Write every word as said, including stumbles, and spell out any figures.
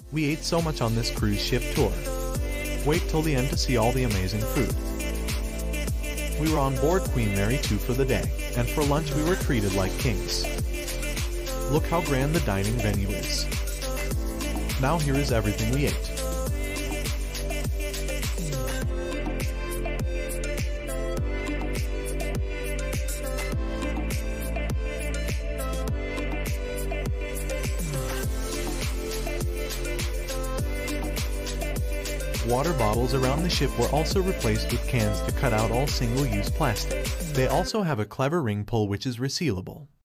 We ate so much on this cruise ship tour. Wait till the end to see all the amazing food. We were on board Queen Mary two for the day, and for lunch we were treated like kings. Look how grand the dining venue is. Now here is everything we ate. Water bottles around the ship were also replaced with cans to cut out all single-use plastic. They also have a clever ring pull which is resealable.